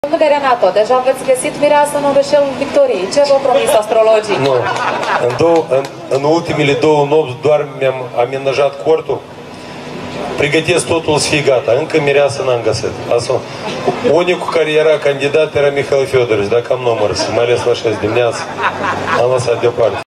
Domnule Renato, deja aveți găsit mireasă în orășelul Victoriei. Ce v-au promis astrologii? Nu. În ultimele 2 nopți doar mi-am amenajat cortul. Pregătesc totul să fie gata. Încă mireasă n-am găsit. Asta, unicul care era candidat era Mihail Feodorovich, dacă am număr, mai ales la 6 dimineața, am lăsat deoparte.